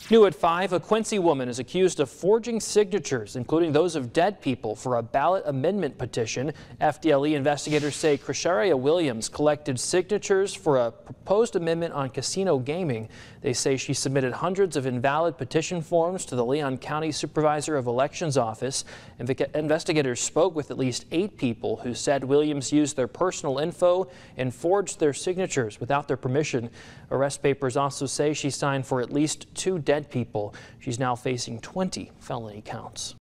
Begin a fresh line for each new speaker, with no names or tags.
New at 5, a Quincy woman is accused of forging signatures, including those of dead people, for a ballot amendment petition. FDLE investigators say Krisharia Williams collected signatures for a proposed amendment on casino gaming. They say she submitted hundreds of invalid petition forms to the Leon County Supervisor of Elections office. Investigators spoke with at least 8 people who said Williams used their personal info and forged their signatures without their permission. Arrest papers also say she signed for at least 2 dead people. She's now facing 20 felony counts.